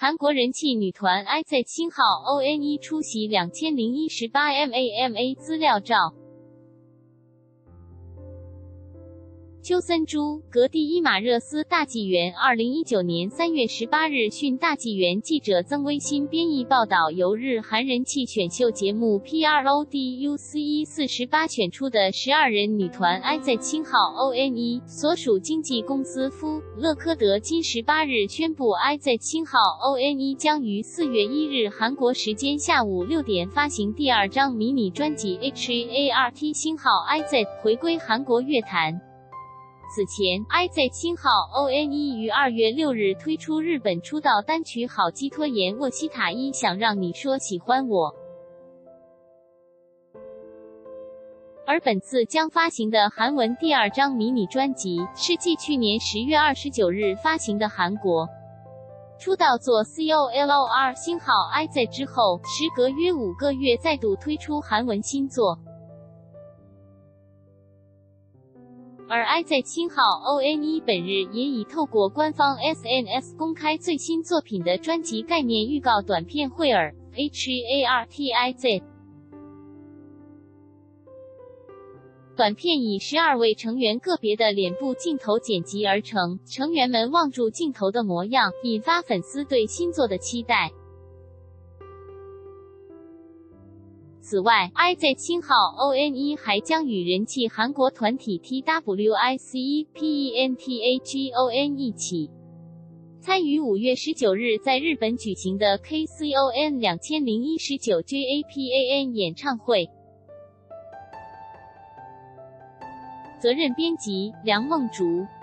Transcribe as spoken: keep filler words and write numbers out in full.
韩国人气女团 I Z 星号 O N E 出席两千零一十八 M A M A 资料照。邱森珠，格蒂伊马热斯大纪元，二零一九年三月十八日讯大纪元记者曾微辛编译报道，由日韩人气选秀节目 P R O D U C E 四十八选出的十二人女团 I Z 星号 O N E 所属经纪公司夫乐科德今十八日宣布 ，I Z 星号 O N E 将于四月一日韩国时间下午六点发行第二张迷你专辑 H A R T 星号 I Z 回归韩国乐坛。此前 ，I Z 星号 O N E 于二月六日推出日本出道单曲《好寄托言》沃西塔一想让你说喜欢我，而本次将发行的韩文第二张迷你专辑是继去年十月二十九日发行的韩国出道作 C O L R 星号 I Z 之后，时隔约五个月再度推出韩文新作。而 I Z 星号 O N E 本日也已透过官方 S N S 公开最新作品的专辑概念预告短片惠尔 H A R T I Z。短片以十二位成员个别的脸部镜头剪辑而成，成员们望住镜头的模样，引发粉丝对新作的期待。此外 ，I Z 星号 O N E 还将与人气韩国团体 T W I C E P E N T A G O N 一起参与五月十九日在日本举行的 K C O N 两千零一十九 J A P A N 演唱会。责任编辑：梁梦竹。